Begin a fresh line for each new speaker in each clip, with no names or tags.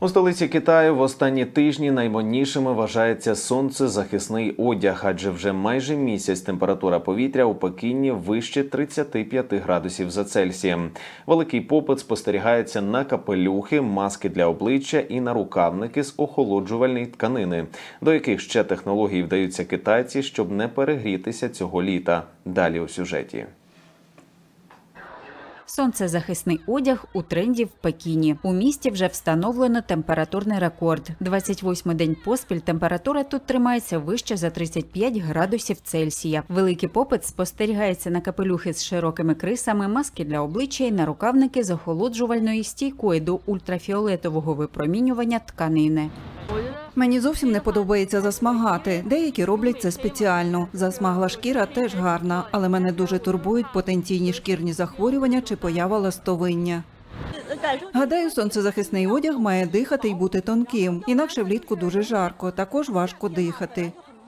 У столиці Китаю в останні тижні наймоднішими вважається сонцезахисний одяг, адже вже майже місяць температура повітря у Пекіні вище 35 градусів за Цельсієм. Великий попит спостерігається на капелюхи, маски для обличчя і на рукавники з охолоджувальної тканини, до яких ще технологій вдаються китайці, щоб не перегрітися цього літа. Далі у сюжеті.
Сонцезахисний одяг у тренді в Пекіні. У місті вже встановлено температурний рекорд. 28-й день поспіль температура тут тримається вище за 35 градусів Цельсія. Великий попит спостерігається на капелюхи з широкими крисами, маски для обличчя і на рукавники з охолоджувальної стійкої до ультрафіолетового випромінювання тканини.
Мені зовсім не подобається засмагати. Деякі роблять це спеціально. Засмагла шкіра теж гарна, але мене дуже турбують потенційні шкірні захворювання чи поява ластовиння. Гадаю, сонцезахисний одяг має дихати і бути тонким. Інакше влітку дуже жарко, також важко дихати.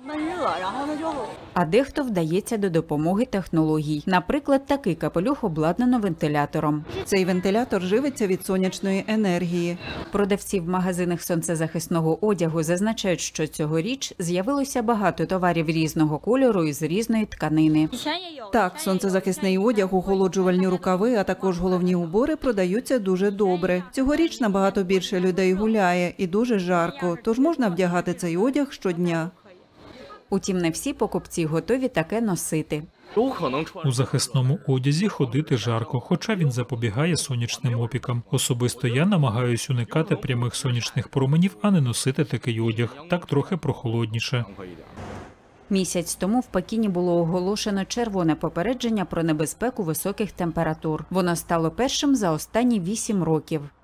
А дехто вдається до допомоги технологій. Наприклад, такий капелюх обладнано вентилятором.
Цей вентилятор живиться від сонячної енергії.
Продавці в магазинах сонцезахисного одягу зазначають, що цьогоріч з'явилося багато товарів різного кольору і з різної тканини.
Так, сонцезахисний одяг, охолоджувальні рукави, а також головні убори продаються дуже добре. Цьогоріч набагато більше людей гуляє і дуже жарко, тож можна вдягати цей одяг щодня.
Утім, не всі покупці готові таке носити.
У захисному одязі ходити жарко, хоча він запобігає сонячним опікам. Особисто я намагаюсь уникати прямих сонячних променів, а не носити такий одяг. Так трохи прохолодніше.
Місяць тому в Пекіні було оголошено червоне попередження про небезпеку високих температур. Воно стало першим за останні 8 років.